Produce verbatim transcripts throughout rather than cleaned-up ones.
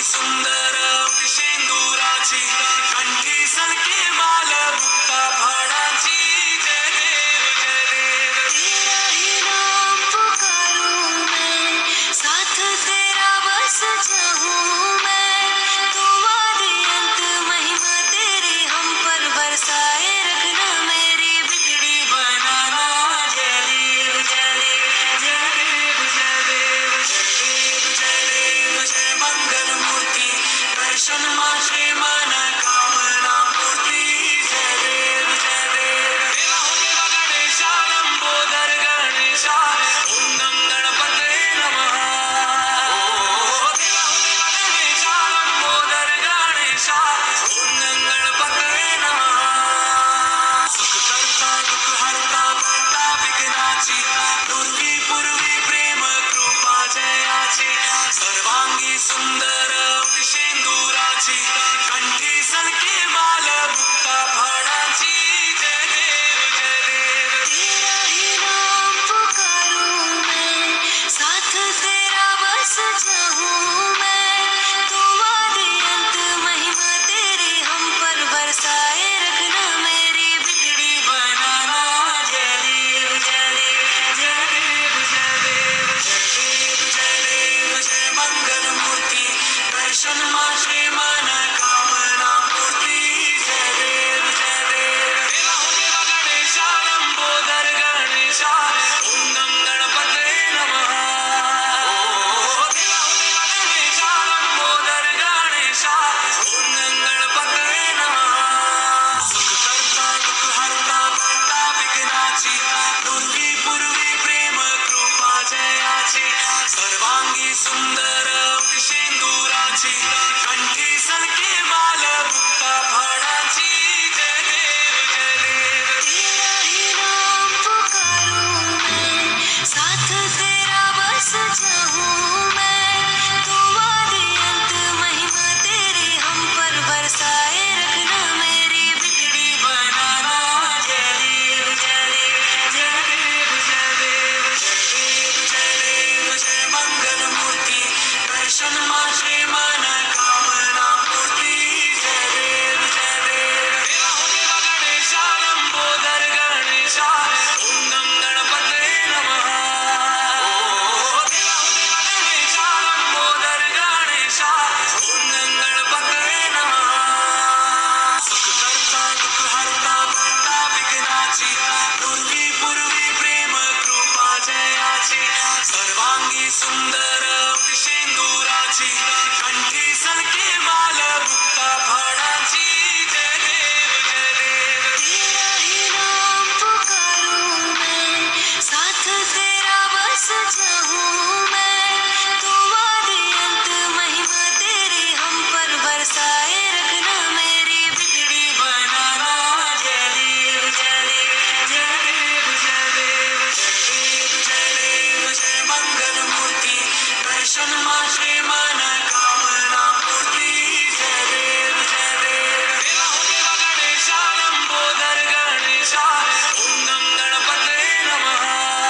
सुंदर शेंदुराची कंठी सलके माल मुक्ता फळाची जय देव जय देव तेरा ही नाम पुकारूं मैं साथ तेरा बस चाहूं मैं तू आदि अंत महिमा तेरी हम पर बरसाए रखना मेरी बिगड़ी बनाना जय देव जय देव जय देव जय देव जय देव जय देव जय मंगल मूर्ति दर्शन माझे मन कामना पूर्ती जय देव जय देव देवा हो देवा गणेशा लंबोदर गणेशा ओम गं गणपते नमः ओ देवा हो देवा गणेशा लंबोदर गणेशा ओम गं गणपते नमः सुख करता दुख हरता भरता विघ्नाची पूर्वी पूर्वी प्रेम कृपा जयाची सर्वांगी सुंदर शेंदुराची कंठी सलके माल मुक्ता फळाची जय देव जय देव तेरा ही नाम पुकारूं मैं साथ तेरा बस चाहूं मैं तू आदि अंत महिमा तेरी हम पर बरसाए रखना मेरी बिगड़ी बनाना जय देव जय देव जय देव जय देव जय देव जय देव जय मंगल मूर्ति दर्शन माझे मन कामना पूर्ती जय देव जय देव देवा हो देवा गणेशा लंबोदर गणेशा ओम गं गणपते नमः ओ देवा हो देवा गणेशा लंबोदर गणेशा ओम गं गणपते नमः सुख करता दुख हरता भरता विघ्नाची पूर्वी पूर्वी प्रेम कृपा जयाची सर्वांगी सुंदर शेंदुराची कंठी सलके माल मुक्ता फळाची जय देव जय देव तेरा ही नाम पुकारूं मैं साथ तेरा बस चाहूं मैं तू आदि अंत महिमा तेरी हम पर बरसाए रखना मेरी बिगड़ी बनाना जय देव जय देव जय देव जय देव जय देव जय देव जय मंगल मूर्ति दर्शन माझे मन कामना पूर्ती जय देव जय देव देवा हो देवा गणेशा लंबोदर गणेशा ओम गं गणपते नमः ओ देवा हो देवा गणेशा लंबोदर गणेशा ओम गं गणपते नमः सुख करता दुख हरता भरता विघ्नाची पूर्वी पूर्वी प्रेम कृपा जयाची सर्वांगी सुंदर शेंदुराची कंठी सलके माल मुक्ता फळाची जय देव जय देव तेरा ही नाम पुकारूं मैं साथ तेरा बस चाहूं मैं तू आदि अंत महिमा तेरी हम पर बरसाए रखना मेरी बिगड़ी बनाना जय देव जय देव जय देव जय देव जय देव जय देव जय मंगल मूर्ति दर्शन माझे मन कामना पूर्ती जय देव जय देव देवा हो देवा गणेशा लंबोदर गणेशा ओम गं गणपते नमः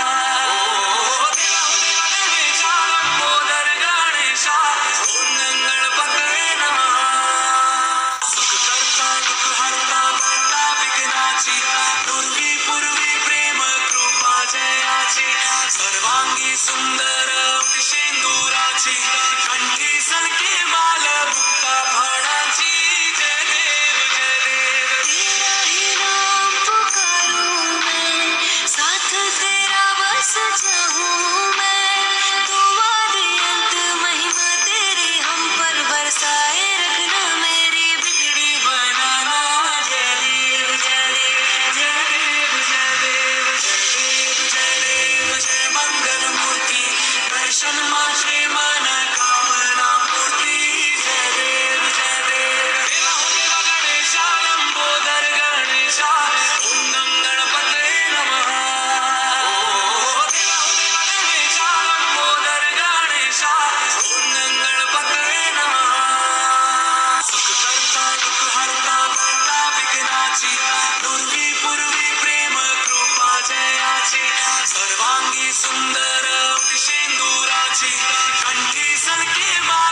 ओ देवा हो देवा गणेशा लंबोदर गणेशा ओम गं गणपते नमः सुख करता दुख हरता भरता विघ्नाची पूर्वी पूर्वी प्रेम कृपा जयाची सर्वांगी सुंदर शेंदुराची कंठी सलके माल मुक्ता फळाची जय देव जय देव तेरा ही नाम पुकारूं मैं साथ तेरा बस चाहूं मैं तू आदि अंत महिमा तेरी हम पर बरसाए रखना मेरी बिगड़ी बनाना जय देव जय देव जय देव जय देव जय देव जय देव जय मंगल मूर्ति दर्शन माझे मन कामना पूर्ती जय देव जय देव देवा हो देवा गणेशा लंबोदर गणेशा ओम गं गणपते नमः ओ देवा हो देवा गणेशा लंबोदर गणेशा ओम गं गणपते नमः सुख करता दुख हरता भरता विघ्नाची पूर्वी पूर्वी प्रेम कृपा जयाची सर्वांगी सुंदर शेंदुराची कंठी सलके माल